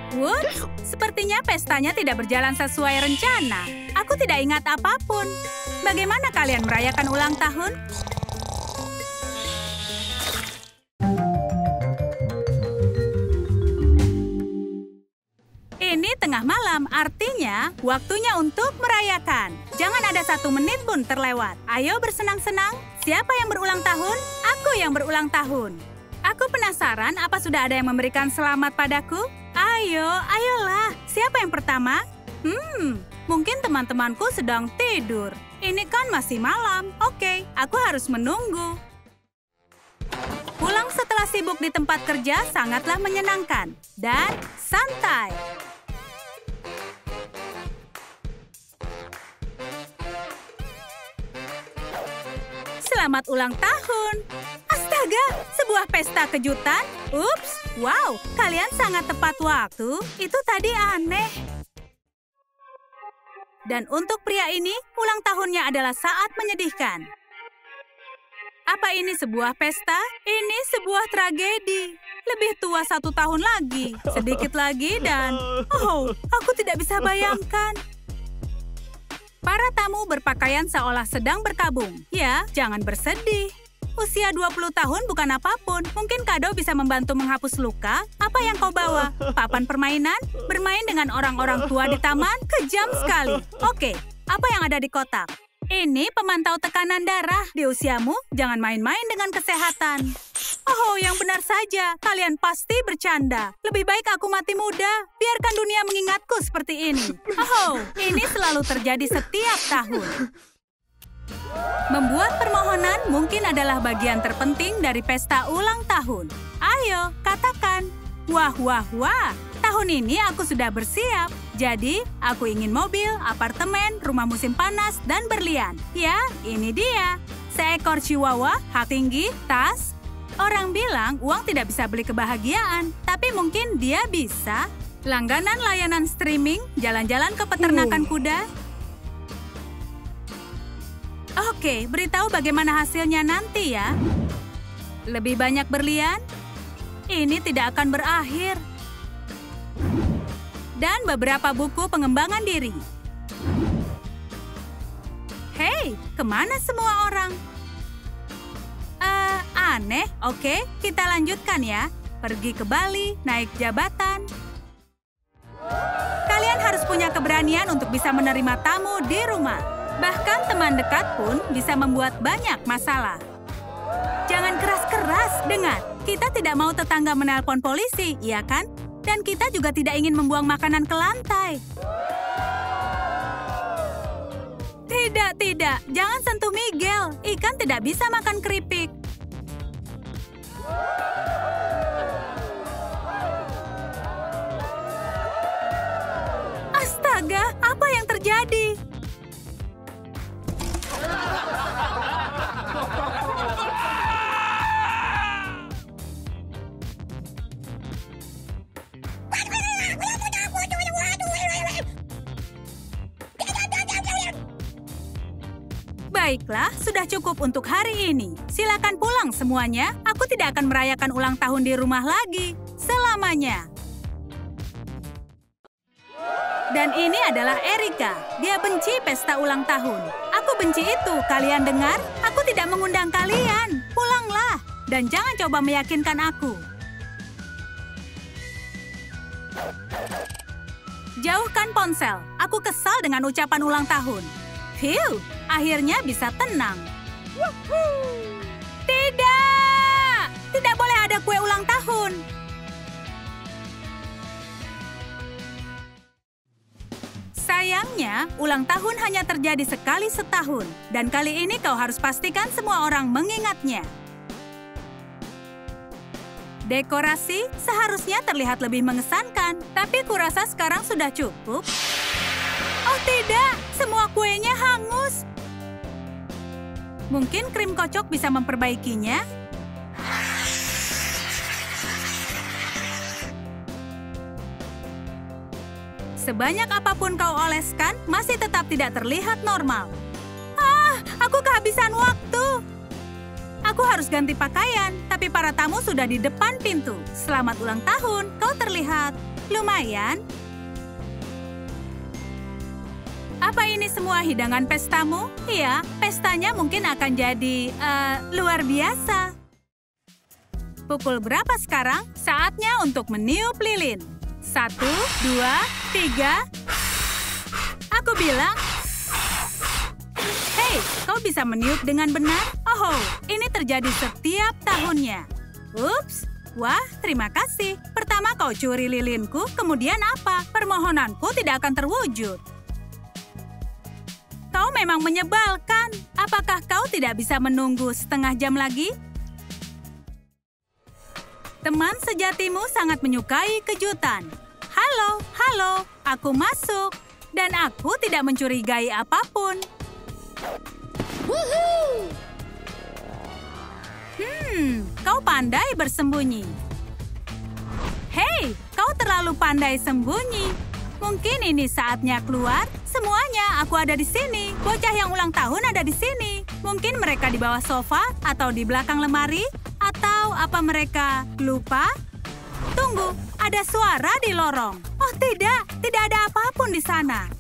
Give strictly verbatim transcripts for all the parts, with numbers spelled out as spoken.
Whoops, sepertinya pestanya tidak berjalan sesuai rencana. Aku tidak ingat apapun. Bagaimana kalian merayakan ulang tahun? Ini tengah malam, artinya waktunya untuk merayakan. Jangan ada satu menit pun terlewat. Ayo bersenang-senang. Siapa yang berulang tahun? Aku yang berulang tahun. Aku penasaran apa sudah ada yang memberikan selamat padaku? Ayo, ayolah. Siapa yang pertama? Hmm, mungkin teman-temanku sedang tidur. Ini kan masih malam. Oke, aku harus menunggu. Pulang setelah sibuk di tempat kerja sangatlah menyenangkan. Dan santai. Selamat ulang tahun. Astaga, sebuah pesta kejutan? Ups, wow, kalian sangat tepat waktu. Itu tadi aneh. Dan untuk pria ini, ulang tahunnya adalah saat menyedihkan. Apa ini sebuah pesta? Ini sebuah tragedi. Lebih tua satu tahun lagi, sedikit lagi dan... Oh, aku tidak bisa bayangkan. Para tamu berpakaian seolah sedang berkabung. Ya, jangan bersedih. Usia dua puluh tahun bukan apapun. Mungkin kado bisa membantu menghapus luka. Apa yang kau bawa? Papan permainan? Bermain dengan orang-orang tua di taman? Kejam sekali. Oke, apa yang ada di kotak? Ini pemantau tekanan darah. Di usiamu, jangan main-main dengan kesehatan. Oh, yang benar saja. Kalian pasti bercanda. Lebih baik aku mati muda. Biarkan dunia mengingatku seperti ini. Oh, ini selalu terjadi setiap tahun. Membuat permohonan mungkin adalah bagian terpenting dari pesta ulang tahun. Ayo, katakan. Wah, wah, wah. Tahun ini aku sudah bersiap. Jadi, aku ingin mobil, apartemen, rumah musim panas, dan berlian. Ya, ini dia. Seekor chihuahua, hak tinggi, tas. Orang bilang uang tidak bisa beli kebahagiaan. Tapi mungkin dia bisa. Langganan layanan streaming, jalan-jalan ke peternakan kuda. Oke, beritahu bagaimana hasilnya nanti ya. Lebih banyak berlian? Ini tidak akan berakhir. Dan beberapa buku pengembangan diri. Hei, kemana semua orang? Uh, aneh, oke, kita lanjutkan ya. Pergi ke Bali, naik jabatan. Kalian harus punya keberanian untuk bisa menerima tamu di rumah. Bahkan teman dekat pun bisa membuat banyak masalah. Jangan keras-keras, dengar. Kita tidak mau tetangga menelpon polisi, iya kan? Dan kita juga tidak ingin membuang makanan ke lantai. Tidak, tidak. Jangan sentuh Miguel. Ikan tidak bisa makan keripik. Astaga, apa yang terjadi? Baiklah, sudah cukup untuk hari ini. Silakan pulang semuanya. Aku tidak akan merayakan ulang tahun di rumah lagi. Selamanya. Dan ini adalah Erika. Dia benci pesta ulang tahun. Aku benci itu. Kalian dengar? Aku tidak mengundang kalian. Pulanglah. Dan jangan coba meyakinkan aku. Jauhkan ponsel. Aku kesal dengan ucapan ulang tahun. Phew, akhirnya bisa tenang. Tidak! Tidak boleh ada kue ulang tahun. Sayangnya, ulang tahun hanya terjadi sekali setahun. Dan kali ini kau harus pastikan semua orang mengingatnya. Dekorasi seharusnya terlihat lebih mengesankan, tapi kurasa sekarang sudah cukup. Oh tidak, semua kuenya hangus. Mungkin krim kocok bisa memperbaikinya. Sebanyak apapun kau oleskan, masih tetap tidak terlihat normal. Ah, aku kehabisan waktu. Aku harus ganti pakaian, tapi para tamu sudah di depan pintu. Selamat ulang tahun, kau terlihat lumayan. Apa ini semua hidangan pestamu? Iya, pestanya mungkin akan jadi uh, luar biasa. Pukul berapa sekarang? Saatnya untuk meniup lilin. Satu, dua, tiga. Aku bilang, hei, kau bisa meniup dengan benar? Oh, ini terjadi setiap tahunnya. Ups, wah, terima kasih. Pertama kau curi lilinku, kemudian apa? Permohonanku tidak akan terwujud. Kau memang menyebalkan. Apakah kau tidak bisa menunggu setengah jam lagi? Teman sejatimu sangat menyukai kejutan. Halo, halo, aku masuk. Dan aku tidak mencurigai apapun. Woohoo! Hmm, kau pandai bersembunyi. Hei, kau terlalu pandai sembunyi. Mungkin ini saatnya keluar. Semuanya, aku ada di sini. Bocah yang ulang tahun ada di sini. Mungkin mereka di bawah sofa atau di belakang lemari. Atau apa mereka lupa? Tunggu, ada suara di lorong. Oh tidak, tidak ada apapun di sana.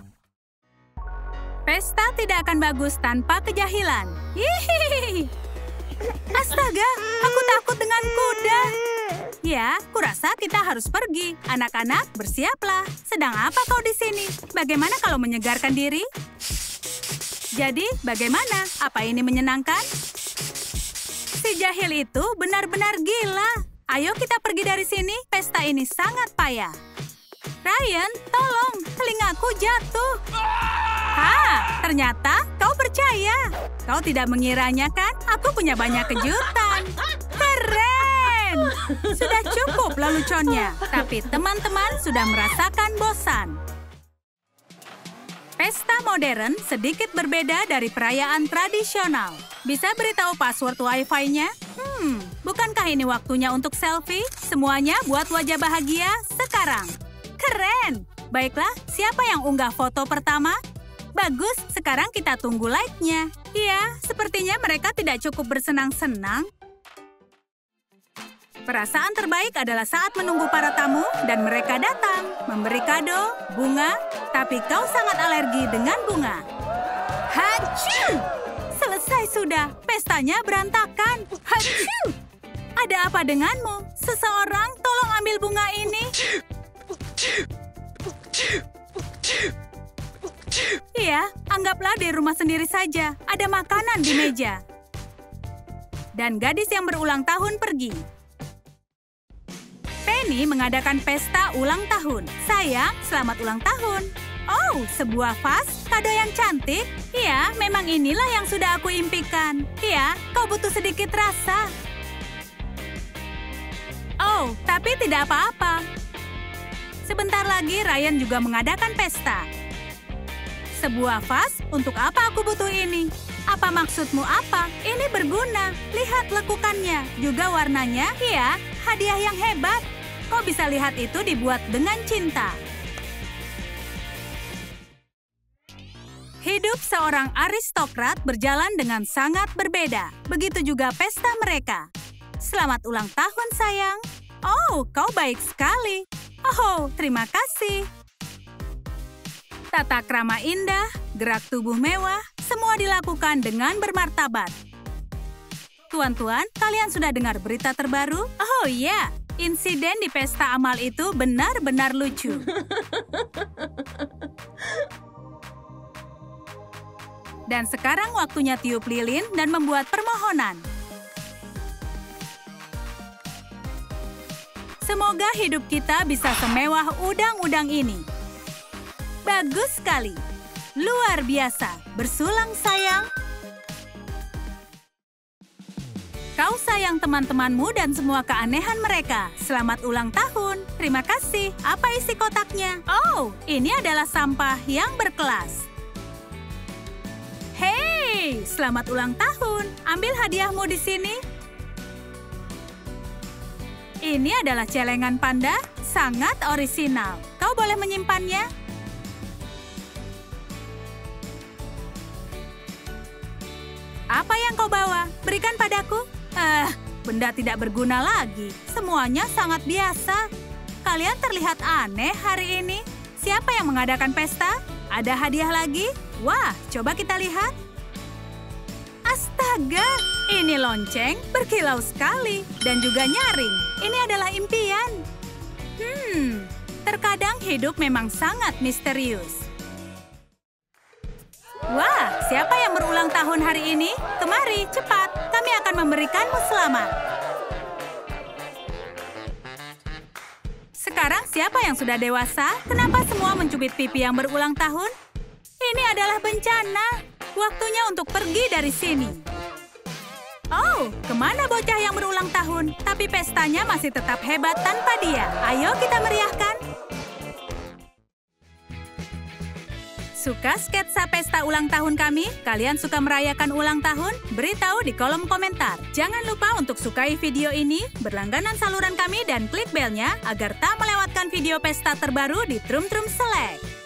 Pesta tidak akan bagus tanpa kejahilan. Hihihi. Astaga, aku takut dengan kuda. Ya, kurasa kita harus pergi. Anak-anak, bersiaplah. Sedang apa kau di sini? Bagaimana kalau menyegarkan diri? Jadi, bagaimana? Apa ini menyenangkan? Si jahil itu benar-benar gila. Ayo kita pergi dari sini. Pesta ini sangat payah. Ryan, tolong. Telingaku jatuh. Ha, ternyata kau percaya. Kau tidak mengiranya kan? Aku punya banyak kejutan. Keren! Sudah cukup leluconnya. Tapi teman-teman sudah merasakan bosan. Pesta modern sedikit berbeda dari perayaan tradisional. Bisa beritahu password Wi-Fi-nya? Hmm, bukankah ini waktunya untuk selfie? Semuanya buat wajah bahagia sekarang. Keren! Baiklah, siapa yang unggah foto pertama? Bagus, sekarang kita tunggu like-nya. Iya, sepertinya mereka tidak cukup bersenang-senang. Perasaan terbaik adalah saat menunggu para tamu dan mereka datang, memberi kado, bunga, tapi kau sangat alergi dengan bunga. Hachu! Selesai sudah, pestanya berantakan. Hachu! Ada apa denganmu? Seseorang tolong ambil bunga ini. Iya, anggaplah di rumah sendiri saja. Ada makanan di meja. Dan gadis yang berulang tahun pergi. Penny mengadakan pesta ulang tahun. Sayang, selamat ulang tahun. Oh, sebuah vas, kado yang cantik. Iya, memang inilah yang sudah aku impikan. Iya, kau butuh sedikit rasa. Oh, tapi tidak apa-apa. Sebentar lagi Ryan juga mengadakan pesta. Sebuah vas, untuk apa aku butuh ini? Apa maksudmu apa? Ini berguna. Lihat lekukannya, juga warnanya. Iya, hadiah yang hebat. Kau bisa lihat itu dibuat dengan cinta. Hidup seorang aristokrat berjalan dengan sangat berbeda. Begitu juga pesta mereka. Selamat ulang tahun, sayang. Oh, kau baik sekali. Oh, terima kasih. Tata krama indah, gerak tubuh mewah, semua dilakukan dengan bermartabat. Tuan-tuan, kalian sudah dengar berita terbaru? Oh iya, insiden di pesta amal itu benar-benar lucu. Dan sekarang waktunya tiup lilin dan membuat permohonan. Semoga hidup kita bisa semewah udang-udang ini. Bagus sekali. Luar biasa. Bersulang, sayang. Kau sayang teman-temanmu dan semua keanehan mereka. Selamat ulang tahun. Terima kasih. Apa isi kotaknya? Oh, ini adalah sampah yang berkelas. Hei, selamat ulang tahun. Ambil hadiahmu di sini. Ini adalah celengan panda, sangat orisinal. Kau boleh menyimpannya. Apa yang kau bawa? Berikan padaku. Eh, benda tidak berguna lagi. Semuanya sangat biasa. kalian terlihat aneh hari ini. Siapa yang mengadakan pesta? Ada hadiah lagi? Wah, coba kita lihat. Astaga, ini lonceng berkilau sekali dan juga nyaring. Ini adalah impian. Hmm, terkadang hidup memang sangat misterius. Wah, siapa yang berulang tahun hari ini? Kemari, cepat. Kami akan memberikanmu selamat. Sekarang siapa yang sudah dewasa? Kenapa semua mencubit pipi yang berulang tahun? Ini adalah bencana. Waktunya untuk pergi dari sini. Oh, kemana bocah yang berulang tahun? Tapi pestanya masih tetap hebat tanpa dia. Ayo kita meriahkan. Suka sketsa pesta ulang tahun kami? Kalian suka merayakan ulang tahun? Beritahu di kolom komentar. Jangan lupa untuk sukai video ini, berlangganan saluran kami, dan klik belnya agar tak melewatkan video pesta terbaru di Trum Trum Select.